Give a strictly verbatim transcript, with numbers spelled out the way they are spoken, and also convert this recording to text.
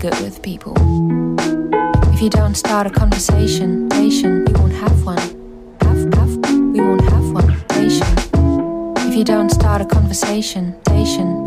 good with people. If you don't start a conversation, nation, we won't have one. Have, have, we won't have one, nation. If you don't start a conversation, nation.